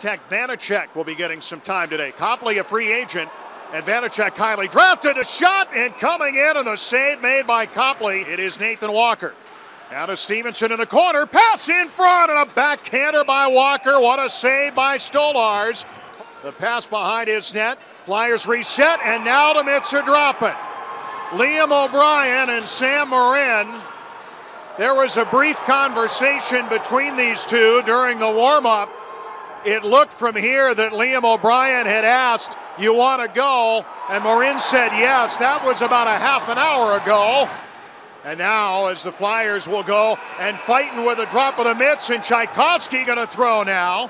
Tech Vanacek will be getting some time today. Copley, a free agent, and Vanacek highly drafted. A shot and coming in, and the save made by Copley. It is Nathan Walker. Now to Stevenson in the corner. Pass in front, and a backhander by Walker. What a save by Stolars. The pass behind his net. Flyers reset, and now the Mitts are dropping. Liam O'Brien and Sam Morin. There was a brief conversation between these two during the warm-up. It looked from here that Liam O'Brien had asked, "You want to go?" And Morin said yes. That was about a half an hour ago. And now as the Flyers will go and fighting with a drop of the mitts, and Tchaikovsky going to throw now.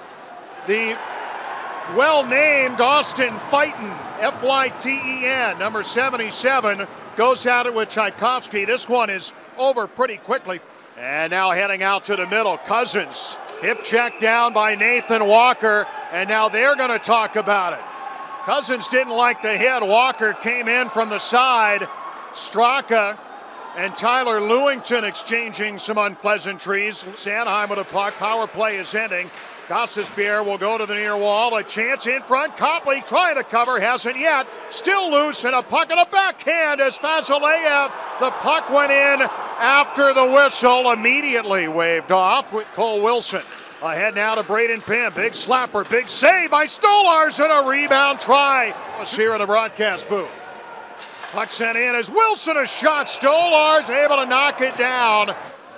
The well-named Austin Fyten, F-Y-T-E-N, number 77, goes at it with Tchaikovsky. This one is over pretty quickly. And now heading out to the middle, Cousins. Hip check down by Nathan Walker, and now they're going to talk about it. Cousins didn't like the hit. Walker came in from the side. Straka and Tyler Lewington exchanging some unpleasantries. Sanheim with a puck. Power play is ending. Gostisbehere will go to the near wall. A chance in front. Copley trying to cover. Hasn't yet. Still loose, and a puck and a backhand as Vazilev. The puck went in after the whistle. Immediately waved off with Cole Wilson. Ahead now to Braden Pym. Big slapper. Big save by Stolars, and a rebound try. Let's hear in the broadcast booth. Puck sent in as Wilson a shot. Stolars able to knock it down.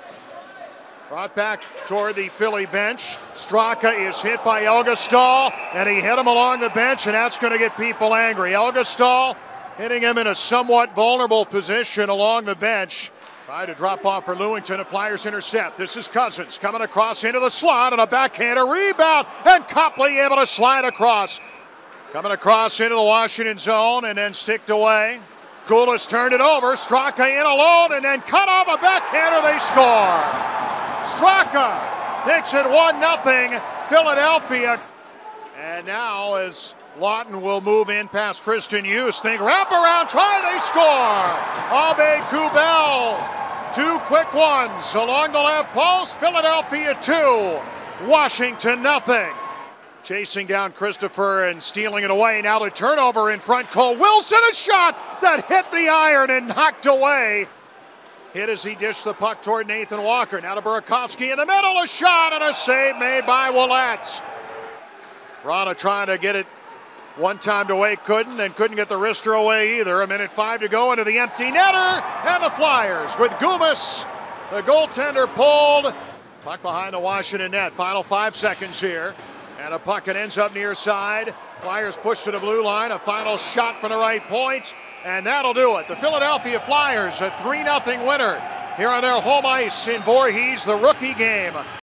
Brought back toward the Philly bench. Straka is hit by Elgastall, and he hit him along the bench, and that's going to get people angry. Elgastall hitting him in a somewhat vulnerable position along the bench. Tried to drop off for Lewington, and Flyers intercept. This is Cousins coming across into the slot, and a backhander rebound, and Copley able to slide across. Coming across into the Washington zone, and then sticked away. Koulis turned it over. Straka in alone, and then cut off a backhander. They score. Straka makes it 1-0 Philadelphia. And now as Lawton will move in past Christian Hughes, think wrap around, try, they score. Abe Kubel, two quick ones along the left post. Philadelphia 2, Washington 0. Chasing down Christopher and stealing it away. Now the turnover in front. Cole Wilson, a shot that hit the iron and knocked away. Hit as he dished the puck toward Nathan Walker. Now to Burakovsky in the middle. A shot and a save made by Willett. Rana trying to get it one time away, couldn't get the wrister away either. 1:05 to go into the empty netter. And the Flyers with Gumas, the goaltender, pulled. Puck behind the Washington net. Final 5 seconds here. And a puck that ends up near side. Flyers push to the blue line. A final shot from the right point. And that'll do it. The Philadelphia Flyers, a 3-0 winner here on their home ice in Voorhees, the rookie game.